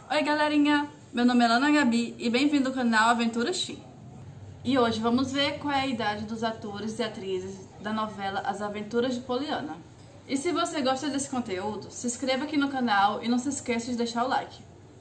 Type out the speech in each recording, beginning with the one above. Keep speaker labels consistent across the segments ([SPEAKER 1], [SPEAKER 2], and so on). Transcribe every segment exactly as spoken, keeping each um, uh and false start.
[SPEAKER 1] Oi galerinha, meu nome é Ana Gabi e bem-vindo ao canal Aventura X. E hoje vamos ver qual é a idade dos atores e atrizes da novela As Aventuras de Poliana. E se você gosta desse conteúdo, se inscreva aqui no canal e não se esqueça de deixar o like.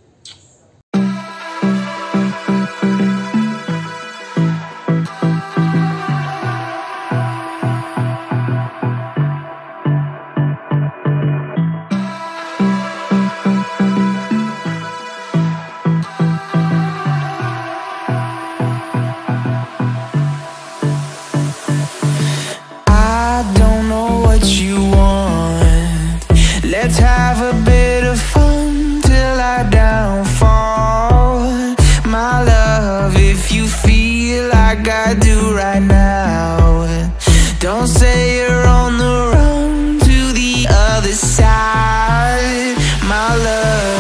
[SPEAKER 2] Let's have a bit of fun till I downfall. My love, if you feel like I do right now, don't say you're on the run to the other side, my love.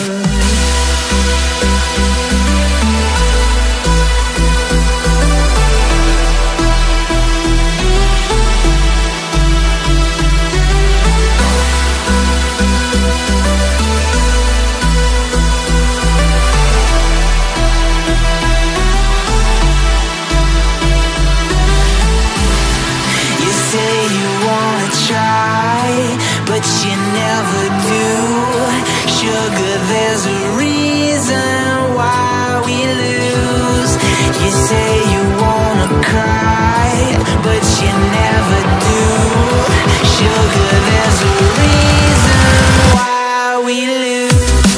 [SPEAKER 2] But you never do. Sugar, there's a reason why we lose. You say you wanna cry, but you never do. Sugar, there's a reason why we lose.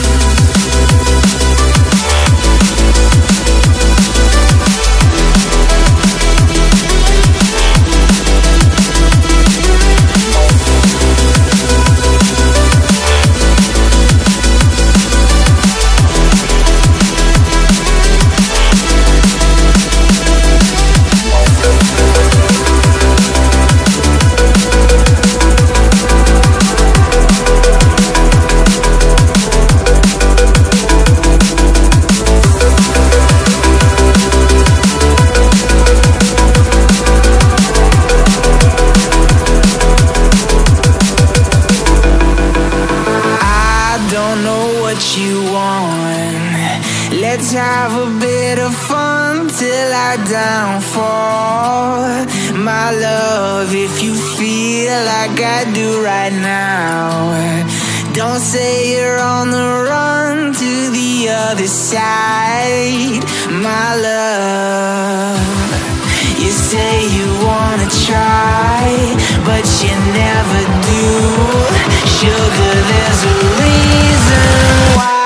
[SPEAKER 2] You want. Let's have a bit of fun till I downfall. My love, if you feel like I do right now, don't say you're on the run to the other side, my love. You say you wanna try, but you never do. Sugar, there's a reason why